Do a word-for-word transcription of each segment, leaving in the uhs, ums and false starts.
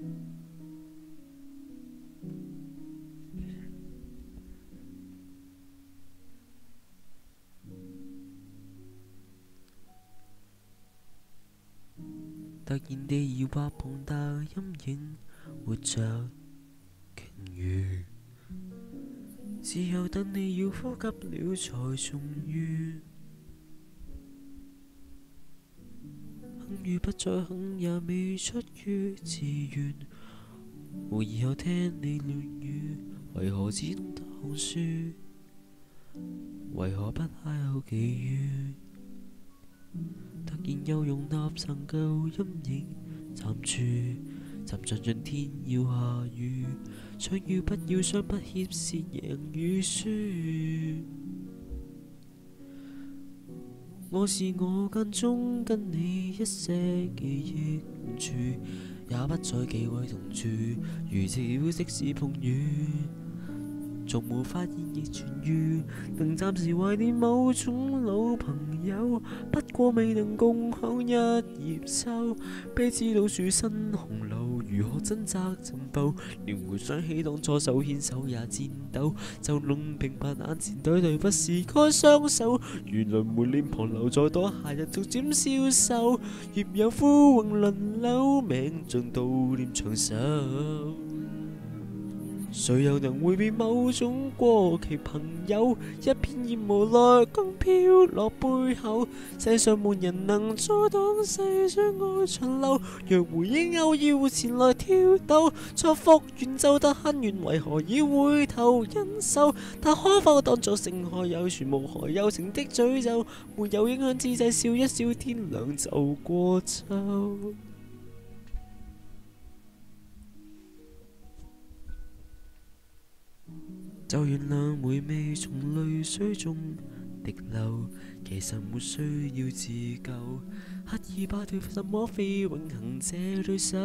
突然地搖畫龐大陰影，活着鯨魚，只有等你要呼吸了才重遇。幸與不再幸也未出於自願，無以後聽你亂語，為何只懂得看書？為何不邂逅奇遇？突然又容納曾舊陰影暫住，沉浸進天要下雨，想要不要相不協是贏與輸。我是我間中跟你一些記憶住，也不再忌諱同住，如此即使碰雨，從無發現亦痊癒，能暫時懷念某種老朋友，不過未能共享一葉秋。彼此到處新紅樓，如何掙扎尋步，連回想起當初手牽手也顫抖，就弄平白眼前對對不是該雙手，原來梅臉旁留在朵夏日逐漸消瘦，葉有枯榮輪流，命盡悼念長壽。誰又能迴避某種過期朋友，一片葉無奈剛飄落背後，世上沒人能阻擋世上愛長流，若回憶偶爾會前來挑逗，祝福遠走得很遠，為何要回頭忍受？但可否當作成何有全無何有情的詛咒，沒有影響之際笑一笑，天亮就過秋。就原諒回味從淚水中滴流，其實沒需要自救，刻意擺脫什麼非永恆這對手。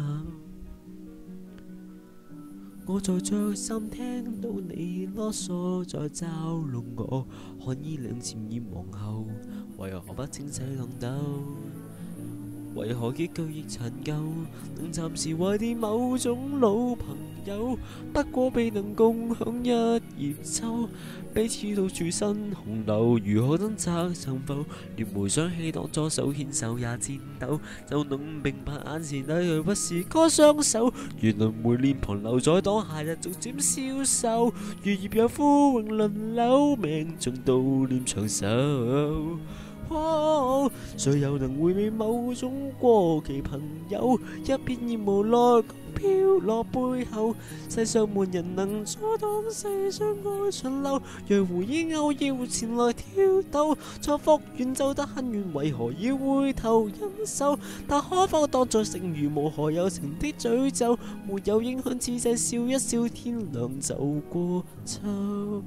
我在着衫聽到你囉嗦，在嘲弄我，看衣領漸染黃後，為何不清洗熨斗？為何結局亦殘舊？能暫時懷念某種老朋友，不過未能共享一葉秋。彼此到處新紅樓，如何掙扎尋浮？連回想起當初手牽手也顫抖，就能明白眼前那對不是該雙手。原來梅臉旁留在當夏日逐漸消瘦，如葉有枯榮輪流，命盡悼念長壽。哦，誰又能迴避某種過期朋友，一片葉無奈飄落背後，世上沒人能阻擋世上愛長流，讓回憶偶爾會前來挑逗，祝福遠走得很遠，為何要回頭忍受？但可否當作成如無何有情的詛咒，沒有影響之際笑一笑，天亮就過秋。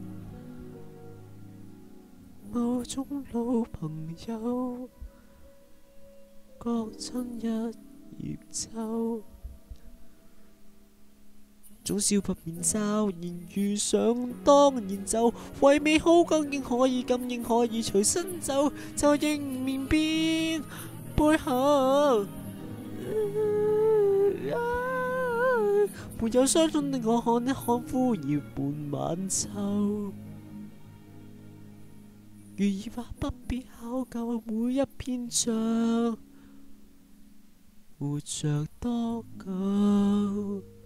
某種老朋友，各爭一葉秋，總少不免驟然遇上，當然就為美好究竟可以咁應可以隨身走，就迎面變背後。沒有傷心的我看一看枯葉伴晚秋。如意話不必考究，每一篇章活着多久。